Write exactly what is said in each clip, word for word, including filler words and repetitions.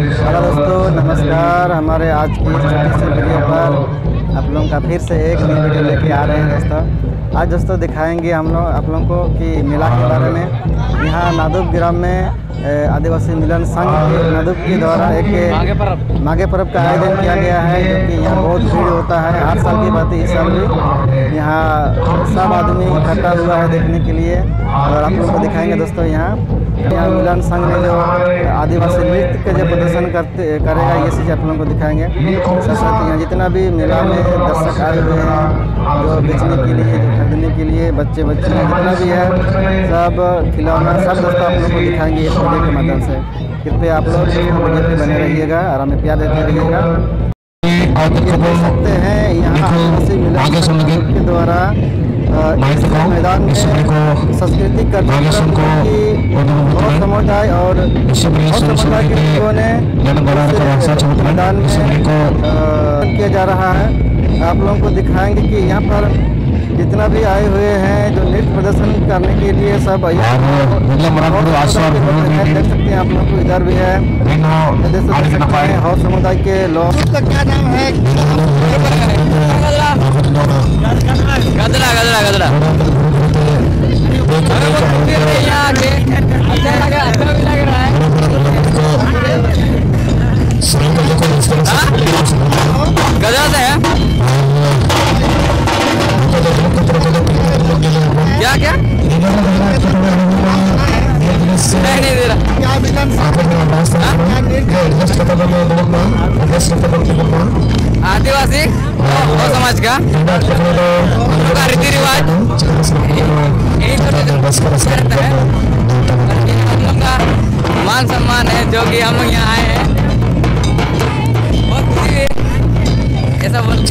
Hello दोस्तों, नमस्कार। हमारे आज की इस छोटी सी वीडियो पर आप लोगों का फिर से एक नई वीडियो लेके आ रहे हैं दोस्तों। आज दोस्तों दिखाएंगे हम लोग आप लोगों को कि मेला के बारे में। यहाँ नादुप ग्राम में आदिवासी मिलन संघ के नादुप के द्वारा एक माघे पर्व का आयोजन किया गया है, जो कि यहाँ बहुत भीड़ होता है। हर साल की बात है, इस साल भी यहाँ सब आदमी इकट्ठा हुआ है देखने के लिए। और आप लोगों को दिखाएंगे दोस्तों यहाँ यहाँ मिलन संघ में जो आदिवासी नृत्य के जो प्रदर्शन करते करेगा, ये चीज़ आप लोगों को दिखाएंगे। साथ साथ यहाँ जितना भी मेला में दर्शक आए हुए हैं, जो बेचने के लिए, जो खरीदने के लिए, बच्चे बच्चे जितना भी है, सब खिलौना सब दोस्तों आप लोगों को दिखाएंगे इस वीडियो के माध्यम से। कृपया आप लोग वीडियो पे बने रहिएगा और हमें प्यार देते रहिएगा। देख सकते हैं यहाँ आदिवासी मिलन संघ के द्वारा मैदान में सांस्कृतिक कार्यक्रम की बहुत समुदाय और बहुत समुदाय के लोगों ने मैदान में किया जा रहा है। आप लोगों को दिखाएंगे कि यहाँ पर जितना भी आए हुए हैं जो नृत्य प्रदर्शन करने के लिए, सब देख सकते हैं आप लोग को। इधर भी है, देख सकते हैं और समुदाय के लोग। इसका क्या नाम है? गदला गदला गदला गदला से है क्या क्या नहीं नहीं दे रहा। आदिवासी और समाज का रीति रिवाज मान सम्मान है, जो कि हम लोग यहाँ आए हैं। बहुत खुशी है ऐसा बोल।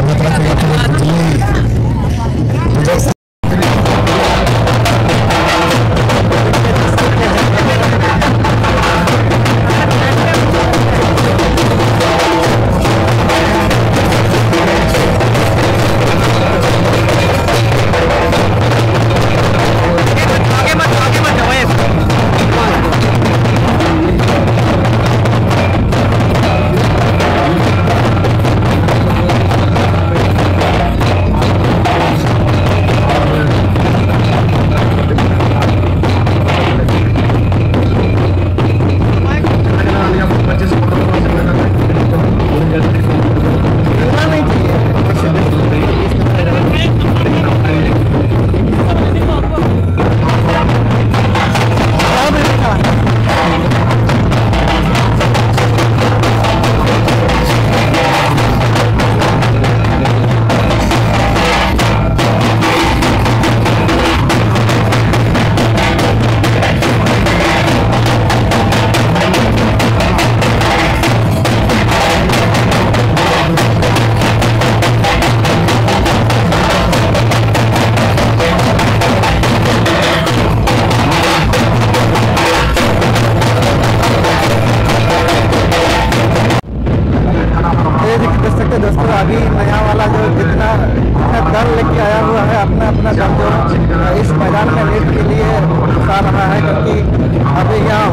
दोस्तों अभी नया वाला जो जितना जितना दल लेके आया हुआ है, अपना अपना दल जो इस मैदान में नृत्य के लिए उतार रहा है, क्योंकि अभी यहाँ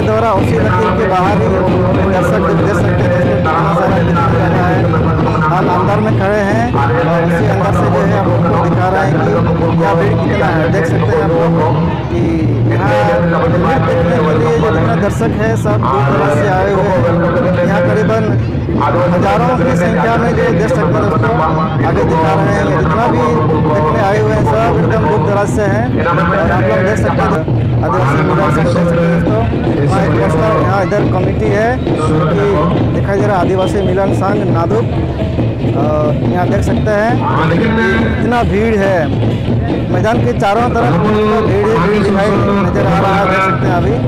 के द्वारा उसी लकीर के बाहर ही दर्शक देख सकते हैं कितना सारा दिखा रहा है। हम अंदर में खड़े हैं और उसी अंदर से जो है आप लोग को दिखा रहे हैं कि यहाँ भीड़ कितना है। देख सकते हैं आप लोग कि यहाँ फिल्म देखने के लिए जो जितना दर्शक है सब दूर दराज से आए हुए हैं। यहाँ करीबन हजारों की संख्या में जो देख सकते हैं दोस्तों आगे दिखा रहे हैं। जितना भी देखने आए हुए हैं सब एकदम दूर दराज से हैं और आप लोग देख सकते हैं आदिवासी मिलन संघ देख सकते हैं दोस्तों। वहाँ एक पोस्टर यहाँ इधर कमेटी है कि दिखाई दे रहा आदिवासी मिलन संघ नादुक। यहाँ देख सकते हैं कितना भीड़ है। मैदान के चारों तरफ भीड़ ही भीड़ दिखाई नजर आ रहा है। देख सकते हैं अभी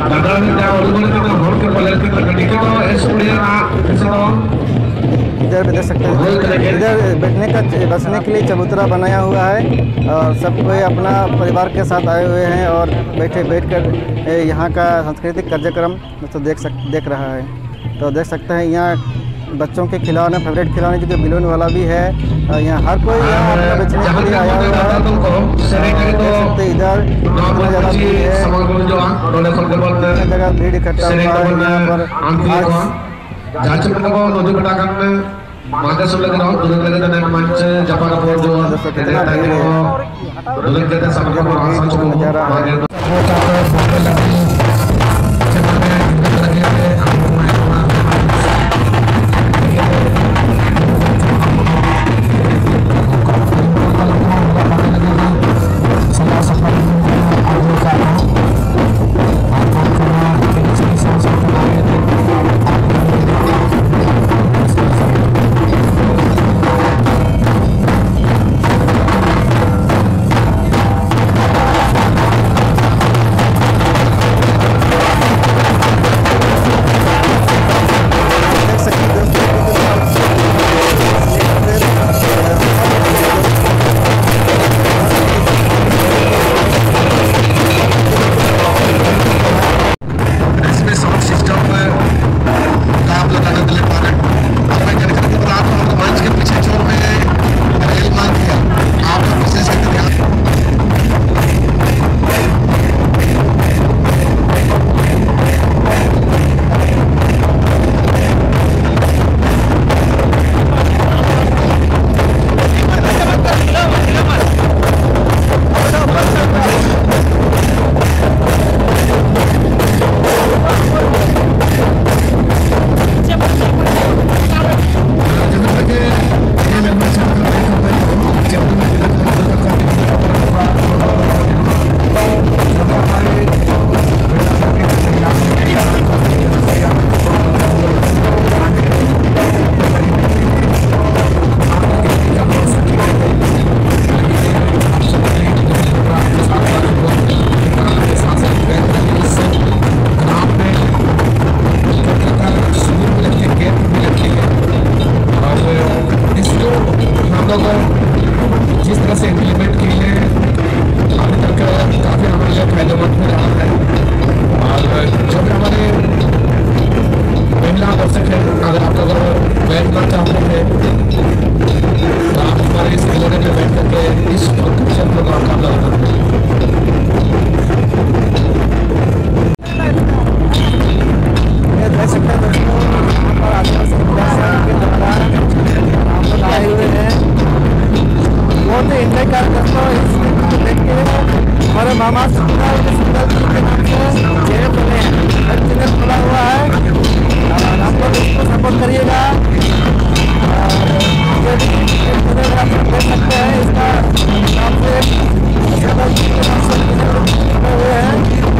इधर भी देख सकते हैं इधर बैठने का बसने के लिए चबूतरा बनाया हुआ है और सब कोई अपना परिवार के साथ आए हुए हैं और बैठे बैठकर यहाँ का सांस्कृतिक कार्यक्रम तो देख सक देख रहा है। तो देख सकते हैं यहाँ बच्चों के खिलौने फेवरेट खिलौने जो कि बेलून वाला भी है। यहाँ हर कोई यहाँ अपना बेचने के लिए आया हुआ है। देख सकते इधर इतना ज़्यादा भीड़ है, इतनी जगह भीड़ इकट्ठा हुआ है यहाँ पर। नज़ारा है हमारे मामा सुंदर सुंदर के नाम से चेहरे खुले हैं, हर चैनल खुला हुआ है और आप लोग इसको सपोर्ट करिएगा। ये भी आप देख सकते हैं इसका नाम से के नाम से हुए हैं।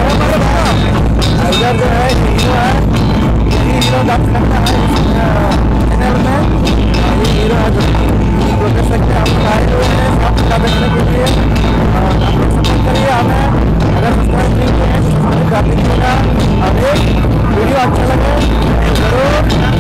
इधर जो है हीरो है, यही हीरो डांस करता है चैनल में, ये हीरो है जो देख सकते हैं। हम आए हुए हैं आपका देखने के लिए, आप लोग सपोर्ट करिए हमें। अगर सब्सक्राइब नहीं किए हैं तो सब्सक्राइब कर दीजिएगा और एक वीडियो अच्छा लगे जरूर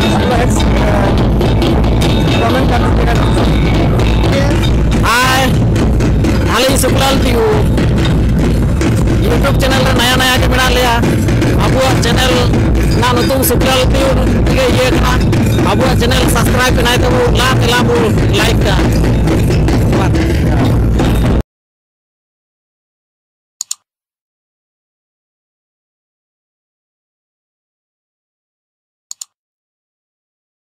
कमेंट कर दीजिएगा। हाय हाली सुकलाल टीयू यूट्यूब चैनल रे नया नया के बना लिया अबुआ चैनल ना नतुम सुकलाल टीयू के ये ना अबुआ चैनल सब्सक्राइब बनाए तो ला ला लाइक का